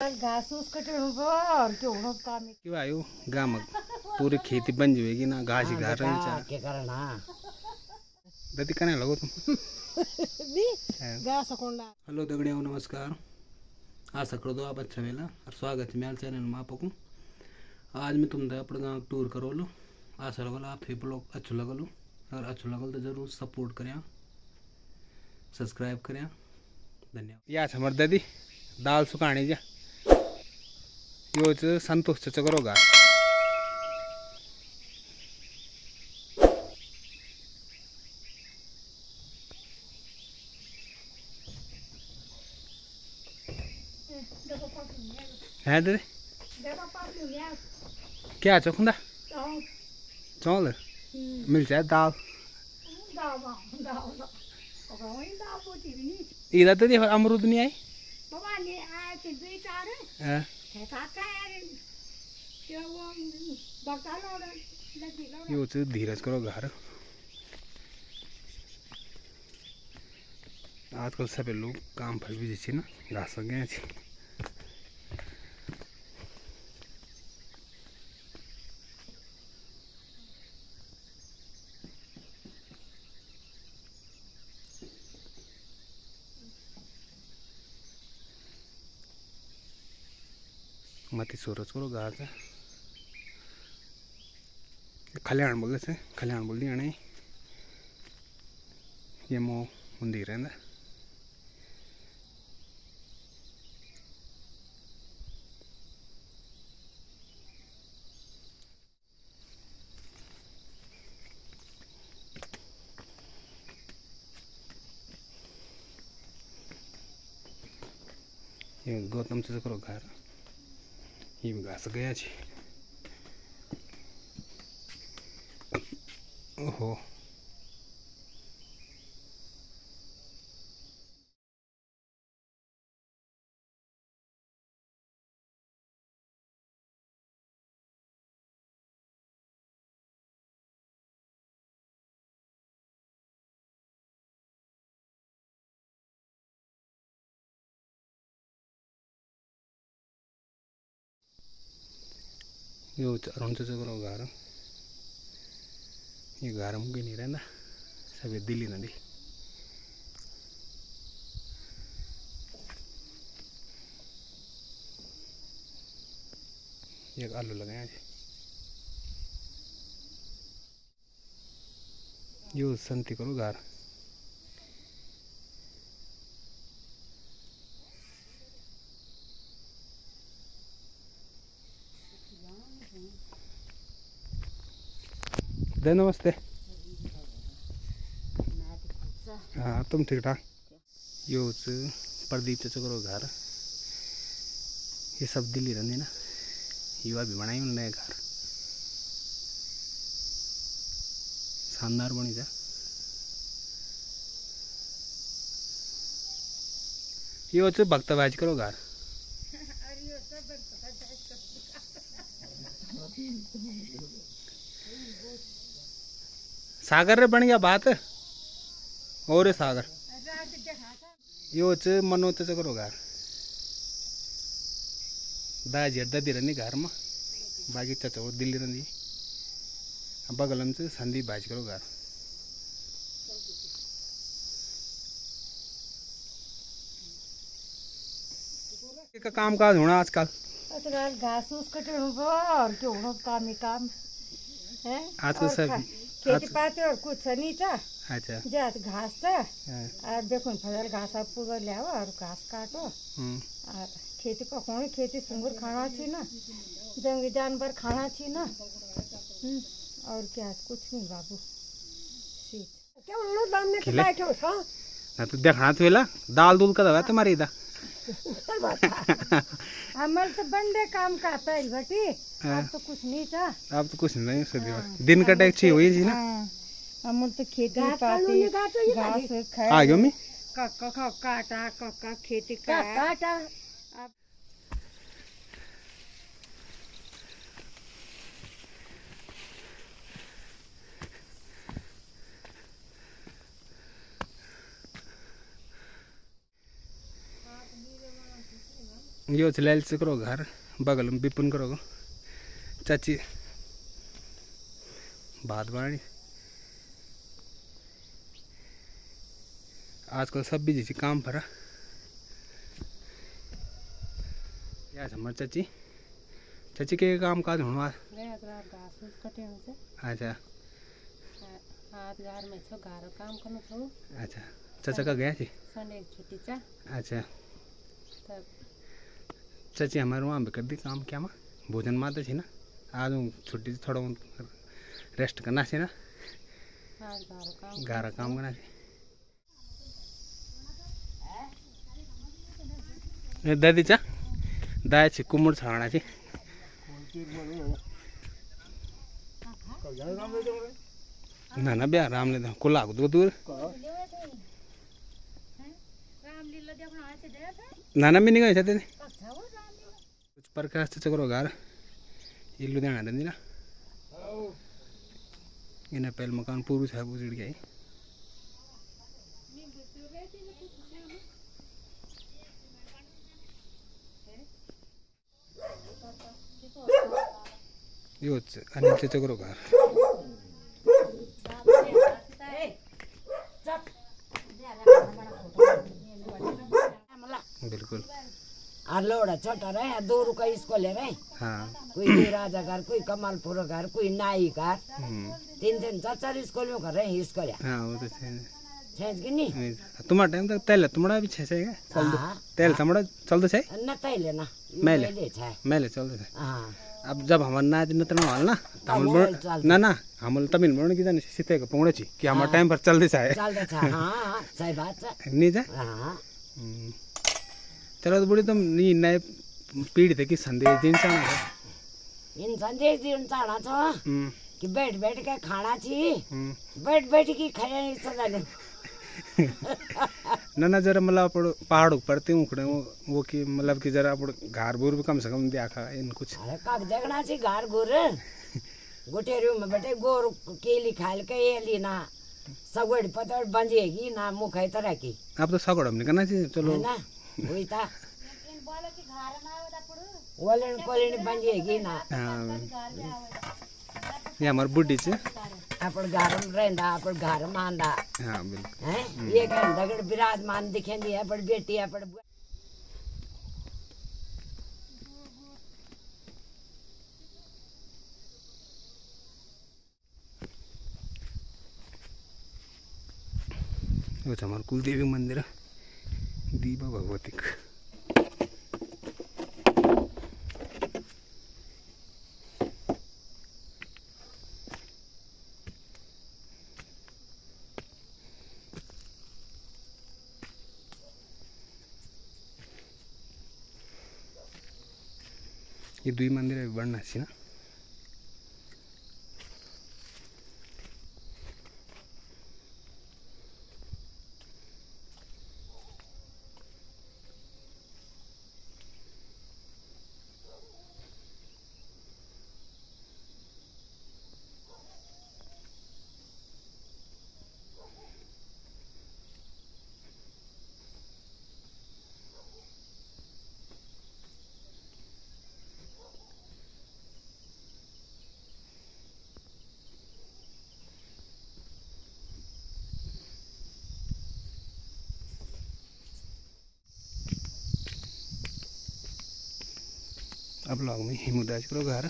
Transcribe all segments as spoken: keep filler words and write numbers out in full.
घास फूस कटणु और क्यों होनो काम क्यों आयो गाम पूरी खेती बन जाएगी ना घास ही घास रही चा के करना दती करने लगो तुम दी घास कोंडा। हेलो दगड़ियों नमस्कार आशा करो दो आप अच्छा वेला और स्वागत है मेरे चैनल में आपको। आज मैं तुम अपने गाँव टूर करो लो। आशा लगल आप ही ब्लॉग अच्छो लगल अगर अच्छो लगल तो जरूर सपोर्ट करें सब्सक्राइब करें धन्यवाद। या हमारे दादी दाल सुखानी जा यो संतोष चचा करो गा है दे क्या चौखुंदा चौल मिल जाए दाल इधर तो देखो अमरूद नहीं आई यो धीरज करो घर आजकल सबै लोग काम पर बिजी छी ना घास गए छी मती सोरच करो घास खलियाण बोलते से खलियाण बोलती आने ये मो मंदिर है ना ये गौतम से करो घर ये भी घास गया छी ओहो यो अरुण से करो घर ये घर में नहीं रहना सभी दिल्ली नदी ये आलू लगाए यो संती करो घर दे नमस्ते हाँ तुम ठीक ठाक यो प्रदीप चचा करो घर ये सब दिल्ली रहने ना युवा भी बनाई नया घर शानदार बनी जा यो भक्त बाज करो घर सागर रे बन गया बात और सागर यो मनोज से करो घर दाजी अड्डा दी रही घर में बाकी चचा वो दिल्ली रही बगल में संदीप बाज करो घर का काम काज होना आजकल आजकल घास फूस कटणु और क्यों होनो काम ही काम है आजकल सब खेती पाती और कुछ नहीं था। अच्छा जात घास था और देखो फसल घास आप पूरा ले आओ और घास काटो और खेती पकाने खेती सुंगुर खाना थी ना जंगली जानवर खाना थी ना और क्या कुछ नहीं बाबू क्या उन्होंने दाम में बैठे हो था ना तो देखना तो वेला दाल दूल का दवा तुम्हारी इधर हमारे तो बंदे काम का पहल बटी अब तो कुछ नहीं था अब तो कुछ नहीं सदी दिन का टैक्सी हुई थी ना हम तो खेती पाती घास खाए आ गयो मी काका काटा काका खेती काटा यो लैल से करो घर बगल में विपुन करो चाची भात बनानी। आजकल सब बिजी थी काम पर। या हमारे चाची चाची के काम काज होना अच्छा आज घर में छो घर काम करना छो। अच्छा चाचा का गया थी संडे छुट्टी चा। अच्छा तब चाची हमारे वहाँ भी कर दी काम क्या माँ भोजन माते थी ना आज छुट्टी थोड़ा रेस्ट करना थी ना आज घर काम घर काम करना थी। दादी चा दाय छी कुमुर छाना छी ना ना ब्याह राम ले कुला को दूर ना ना मिनी गए थे कुछ प्रकाश से चक्रो घर ये लुधियाना दे ना इन्हें पहले मकान पूरी है उजड़ गई। यो अनिल से चक्रो घर बिल्कुल लोड़ा छोटा रहे दो का स्कूल है रहे। हाँ कोई राजा घर कोई कमालपुर घर कोई नाई घर तीन तीन चार चार स्कूल में कर रहे हैं स्कूल। हाँ वो तो छेज कि नहीं तुम्हारा टाइम तक तेल तुम्हारा भी छे छे चल दो तेल तुम्हारा चल दो छे न तेल ना मैले छे मैले चल दो छे। हां अब जब हमार नाच नतना वाल ना तमिल ना ना हम तमिल बोलने की जाने सीते को पौड़े छी कि हमार टाइम पर चल दे छे चल दे छे। हां सही बात है नहीं जा। हां चलो तो बुढ़ी तुम नी नए पीढ़ी थे कि संदेश दिन चाहना था इन संदेश दिन चाहना था कि बैठ बैठ के खाना चाहिए बैठ बैठ के खाए सदा ले ना ना जरा मतलब आप पहाड़ ऊपर ते उखड़े वो वो कि मतलब कि जरा आप घर बोर भी कम से कम देखा इन कुछ अरे कब देखना चाहिए घर गोर गोटे रूम में बैठे गोर केली खाल के ये लीना सगड़ पतड़ बंजेगी ना मुख है तरह की अब तो सगड़ हमने करना चाहिए चलो ना वही था वलन कोलन बंजेगी ना। हां ये हमार बुड्ढी छे अपन घर में रहंदा अपन घर में आंदा। हां बिल्कुल हैं ये कन दगड़ विराजमान दिखेंदी है अपन बेटी अपन वो हमार कुलदेवी मंदिर दीपा भगवती का ये दुई मंदिर बढ़ना सी ना अब ब्लॉग में हिमुदाज करो घर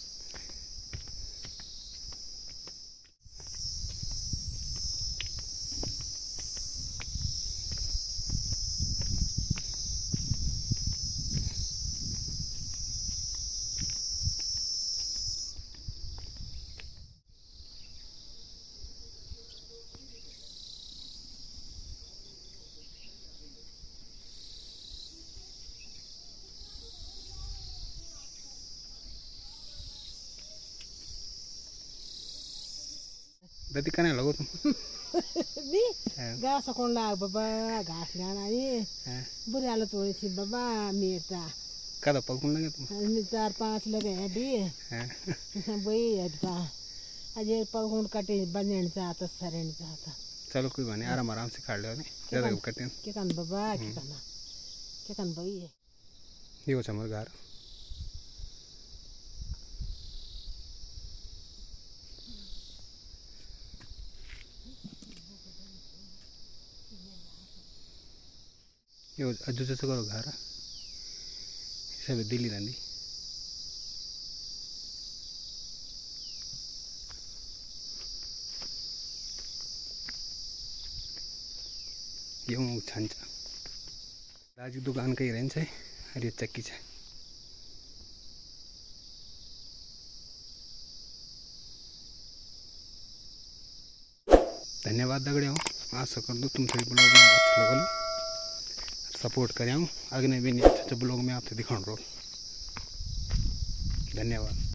दादी कने लगो तुम दी घास कौन लाग बाबा घास गाना ये बुरे हालत हो रही थी बाबा मेरा कदा पकड़ लगे तुम चार पांच लगे हैं दी वही हटका अजय पकड़ कटे बनने चाहता सरने चाहता चलो कोई बात नहीं आराम आराम से काट लो नहीं ज्यादा कटे क्या कन बाबा क्या करना क्या कन भाई है ये हो हमारे घर। ये अजू जैसे करो घर सब दिल्ली रही। ये हूँ छांचा आज की दुकान कहीं रहन से अरे चक्की है। धन्यवाद दगड़ियों, आशा कर दो तुम सभी ब्लॉग में अच्छा लगल सपोर्ट करें। आगे भी नहीं अच्छे अच्छे ब्लॉग में आपसे दिखाऊँ। धन्यवाद।